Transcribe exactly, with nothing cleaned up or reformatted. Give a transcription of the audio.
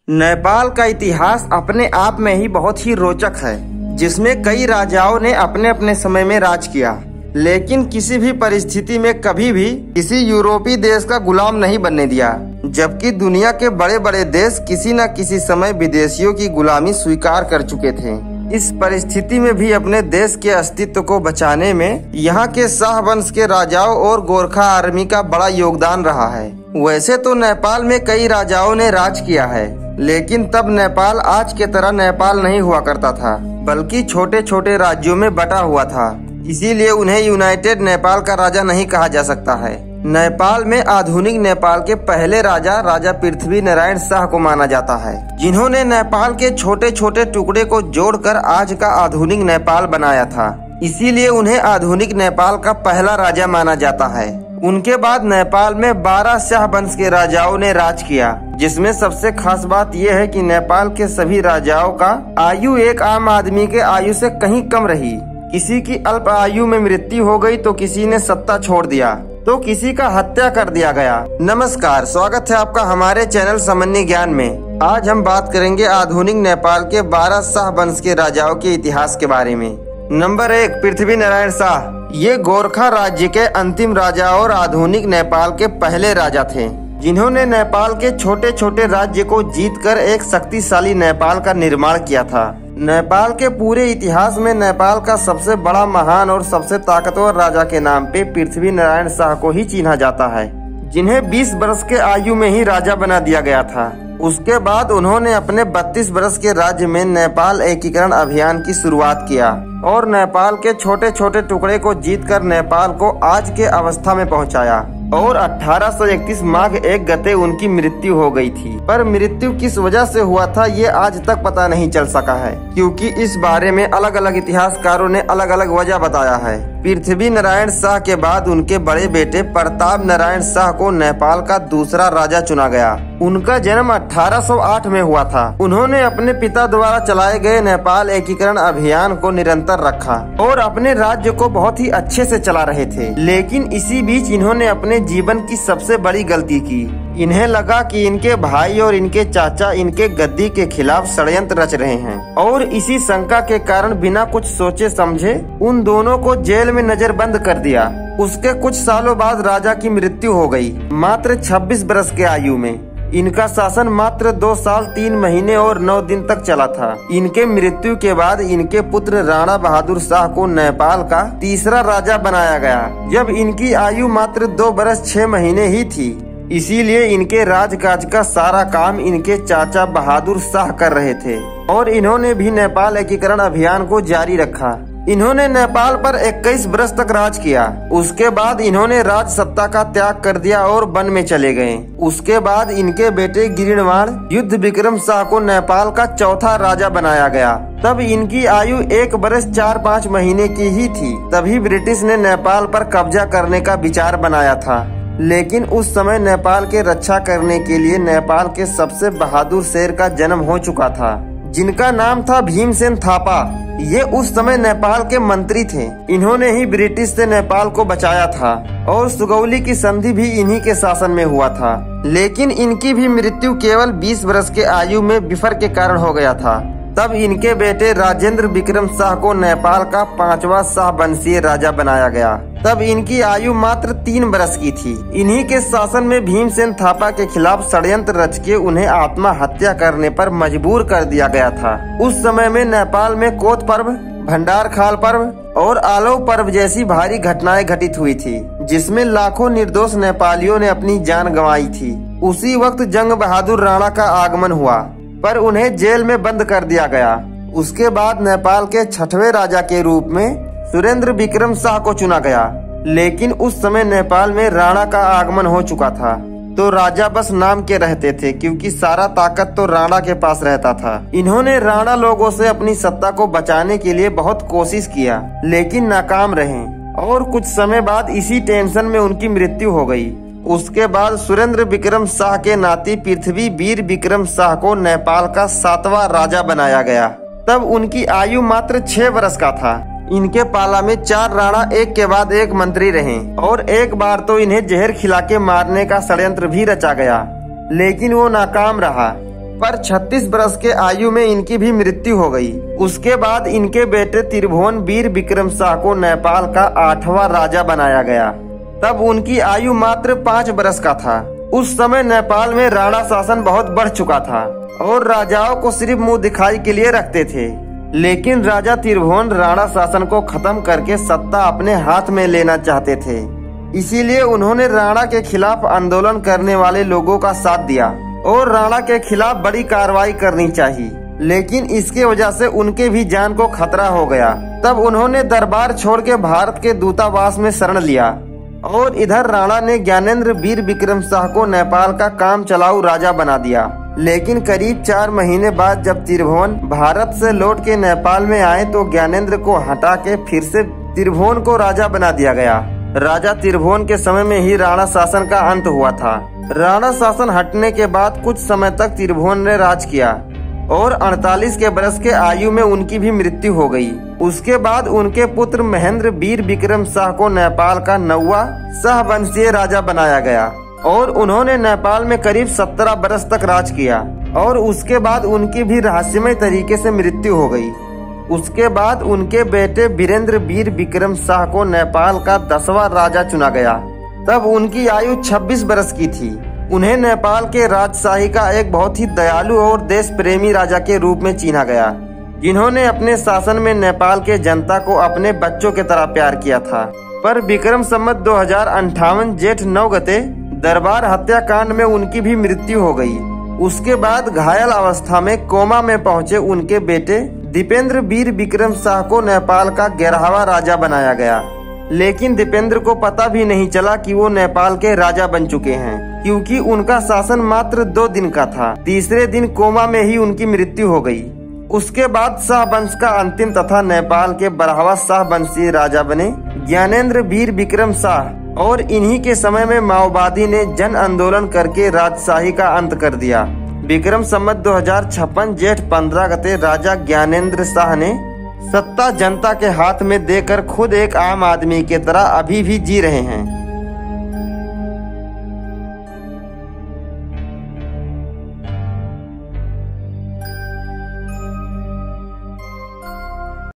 नेपाल का इतिहास अपने आप में ही बहुत ही रोचक है, जिसमें कई राजाओं ने अपने अपने समय में राज किया, लेकिन किसी भी परिस्थिति में कभी भी किसी यूरोपीय देश का गुलाम नहीं बनने दिया। जबकि दुनिया के बड़े बड़े देश किसी न किसी समय विदेशियों की गुलामी स्वीकार कर चुके थे। इस परिस्थिति में भी अपने देश के अस्तित्व को बचाने में यहाँ के शाह वंश के राजाओं और गोरखा आर्मी का बड़ा योगदान रहा है। वैसे तो नेपाल में कई राजाओं ने राज किया है, लेकिन तब नेपाल आज के तरह नेपाल नहीं हुआ करता था, बल्कि छोटे छोटे राज्यों में बटा हुआ था। इसीलिए उन्हें यूनाइटेड नेपाल का राजा नहीं कहा जा सकता है। नेपाल में आधुनिक नेपाल के पहले राजा राजा पृथ्वी नारायण शाह को माना जाता है, जिन्होंने नेपाल के छोटे छोटे टुकड़े को जोड़कर आज का आधुनिक नेपाल बनाया था। इसीलिए उन्हें आधुनिक नेपाल का पहला राजा माना जाता है। उनके बाद नेपाल में बारह शाह वंश के राजाओं ने राज किया, जिसमें सबसे खास बात यह है कि नेपाल के सभी राजाओं का आयु एक आम आदमी के आयु से कहीं कम रही। किसी की अल्प आयु में मृत्यु हो गई तो किसी ने सत्ता छोड़ दिया तो किसी का हत्या कर दिया गया। नमस्कार, स्वागत है आपका हमारे चैनल सामान्य ज्ञान में। आज हम बात करेंगे आधुनिक नेपाल के बारह शाह वंश के राजाओं के इतिहास के बारे में। नंबर एक, पृथ्वी नारायण शाह। ये गोरखा राज्य के अंतिम राजा और आधुनिक नेपाल के पहले राजा थे, जिन्होंने नेपाल के छोटे छोटे राज्य को जीतकर एक शक्तिशाली नेपाल का निर्माण किया था। नेपाल के पूरे इतिहास में नेपाल का सबसे बड़ा, महान और सबसे ताकतवर राजा के नाम पे पृथ्वी नारायण शाह को ही चिन्हा जाता है, जिन्हें बीस वर्ष के आयु में ही राजा बना दिया गया था। उसके बाद उन्होंने अपने बत्तीस वर्ष के राज्य में नेपाल एकीकरण अभियान की शुरुआत किया और नेपाल के छोटे छोटे टुकड़े को जीतकर नेपाल को आज के अवस्था में पहुंचाया। और अठारह सौ इकतीस माघ एक गते उनकी मृत्यु हो गई थी। पर मृत्यु किस वजह से हुआ था ये आज तक पता नहीं चल सका है, क्योंकि इस बारे में अलग अलग इतिहासकारों ने अलग अलग वजह बताया है। पृथ्वी नारायण शाह के बाद उनके बड़े बेटे प्रताप नारायण शाह को नेपाल का दूसरा राजा चुना गया। उनका जन्म अठारह सौ आठ में हुआ था। उन्होंने अपने पिता द्वारा चलाए गए नेपाल एकीकरण अभियान को निरंतर रखा और अपने राज्य को बहुत ही अच्छे से चला रहे थे। लेकिन इसी बीच इन्होंने अपने जीवन की सबसे बड़ी गलती की। इन्हें लगा कि इनके भाई और इनके चाचा इनके गद्दी के खिलाफ षड्यंत्र रच रहे हैं, और इसी शंका के कारण बिना कुछ सोचे समझे उन दोनों को जेल में नजरबंद कर दिया। उसके कुछ सालों बाद राजा की मृत्यु हो गई, मात्र छब्बीस वर्ष के आयु में। इनका शासन मात्र दो साल तीन महीने और नौ दिन तक चला था। इनके मृत्यु के बाद इनके पुत्र राणा बहादुर शाह को नेपाल का तीसरा राजा बनाया गया, जब इनकी आयु मात्र दो बरस छह महीने ही थी। इसीलिए इनके राजकाज का सारा काम इनके चाचा बहादुर शाह कर रहे थे और इन्होंने भी नेपाल एकीकरण अभियान को जारी रखा। इन्होंने नेपाल पर इक्कीस वर्ष तक राज किया। उसके बाद इन्होंने राज सत्ता का त्याग कर दिया और वन में चले गए। उसके बाद इनके बेटे गिरिणवाण युद्ध विक्रम शाह को नेपाल का चौथा राजा बनाया गया। तब इनकी आयु एक बरस चार पाँच महीने की ही थी। तभी ब्रिटिश ने नेपाल पर कब्जा करने का विचार बनाया था, लेकिन उस समय नेपाल के रक्षा करने के लिए नेपाल के सबसे बहादुर शेर का जन्म हो चुका था, जिनका नाम था भीमसेन थापा। ये उस समय नेपाल के मंत्री थे। इन्होंने ही ब्रिटिश से नेपाल को बचाया था और सुगौली की संधि भी इन्हीं के शासन में हुआ था। लेकिन इनकी भी मृत्यु केवल बीस वर्ष के आयु में विफर के कारण हो गया था। तब इनके बेटे राजेंद्र विक्रम शाह को नेपाल का पांचवा शाह वंशीय राजा बनाया गया। तब इनकी आयु मात्र तीन बरस की थी। इन्हीं के शासन में भीमसेन थापा के खिलाफ षड्यंत्र रच के उन्हें आत्महत्या करने पर मजबूर कर दिया गया था। उस समय में नेपाल में कोत पर्व, भंडार खाल पर्व और आलव पर्व जैसी भारी घटनाएं घटित हुई थी, जिसमें लाखों निर्दोष नेपालियों ने अपनी जान गंवाई थी। उसी वक्त जंग बहादुर राणा का आगमन हुआ, पर उन्हें जेल में बंद कर दिया गया। उसके बाद नेपाल के छठवें राजा के रूप में सुरेंद्र विक्रम शाह को चुना गया। लेकिन उस समय नेपाल में राणा का आगमन हो चुका था, तो राजा बस नाम के रहते थे, क्योंकि सारा ताकत तो राणा के पास रहता था। इन्होंने राणा लोगों से अपनी सत्ता को बचाने के लिए बहुत कोशिश किया, लेकिन नाकाम रहे और कुछ समय बाद इसी टेंशन में उनकी मृत्यु हो गई। उसके बाद सुरेंद्र विक्रम शाह के नाती पृथ्वी वीर विक्रम शाह को नेपाल का सातवां राजा बनाया गया। तब उनकी आयु मात्र छह वर्ष का था। इनके पाला में चार राणा एक के बाद एक मंत्री रहे और एक बार तो इन्हें जहर खिला के मारने का षड्यंत्र भी रचा गया, लेकिन वो नाकाम रहा। पर छत्तीस वर्ष के आयु में इनकी भी मृत्यु हो गई। उसके बाद इनके बेटे त्रिभुवन वीर विक्रम शाह को नेपाल का आठवां राजा बनाया गया। तब उनकी आयु मात्र पाँच वर्ष का था। उस समय नेपाल में राणा शासन बहुत बढ़ चुका था और राजाओं को सिर्फ मुंह दिखाई के लिए रखते थे। लेकिन राजा त्रिभुवन राणा शासन को खत्म करके सत्ता अपने हाथ में लेना चाहते थे। इसीलिए उन्होंने राणा के खिलाफ आंदोलन करने वाले लोगों का साथ दिया और राणा के खिलाफ बड़ी कार्रवाई करनी चाहिए। लेकिन इसके वजह से उनके भी जान को खतरा हो गया। तब उन्होंने दरबार छोड़ के भारत के दूतावास में शरण लिया और इधर राणा ने ज्ञानेंद्र वीर विक्रम शाह को नेपाल का काम चलाऊ राजा बना दिया। लेकिन करीब चार महीने बाद जब त्रिभुवन भारत से लौट के नेपाल में आए तो ज्ञानेंद्र को हटा के फिर से त्रिभुवन को राजा बना दिया गया। राजा त्रिभुवन के समय में ही राणा शासन का अंत हुआ था। राणा शासन हटने के बाद कुछ समय तक त्रिभुवन ने राज किया और अड़तालीस के बरस के आयु में उनकी भी मृत्यु हो गई। उसके बाद उनके पुत्र महेंद्र वीर विक्रम शाह को नेपाल का नौवा शाहवंशीय राजा बनाया गया और उन्होंने नेपाल में करीब सत्रह बरस तक राज किया और उसके बाद उनकी भी रहस्यमय तरीके से मृत्यु हो गई। उसके बाद उनके बेटे वीरेंद्र वीर विक्रम शाह को नेपाल का दसवां राजा चुना गया। तब उनकी आयु छब्बीस बरस की थी। उन्हें नेपाल के राजशाही का एक बहुत ही दयालु और देश प्रेमी राजा के रूप में चीना गया, जिन्होंने अपने शासन में नेपाल के जनता को अपने बच्चों की तरह प्यार किया था। पर विक्रम संवत दो हजार अंठावन जेठ नौ गते दरबार हत्याकांड में उनकी भी मृत्यु हो गई। उसके बाद घायल अवस्था में कोमा में पहुंचे उनके बेटे दीपेंद्र वीर विक्रम शाह को नेपाल का ग्यारहवां राजा बनाया गया। लेकिन दीपेंद्र को पता भी नहीं चला कि वो नेपाल के राजा बन चुके हैं, क्योंकि उनका शासन मात्र दो दिन का था। तीसरे दिन कोमा में ही उनकी मृत्यु हो गई। उसके बाद शाह वंश का अंतिम तथा नेपाल के बारहवां शाह वंशीय राजा बने ज्ञानेंद्र वीर विक्रम शाह और इन्हीं के समय में माओवादी ने जन आंदोलन करके राजशाही का अंत कर दिया। विक्रम संवत दो हजार छप्पन जेठ पंद्रह गते राजा ज्ञानेंद्र शाह ने सत्ता जनता के हाथ में देकर खुद एक आम आदमी की तरह अभी भी जी रहे हैं।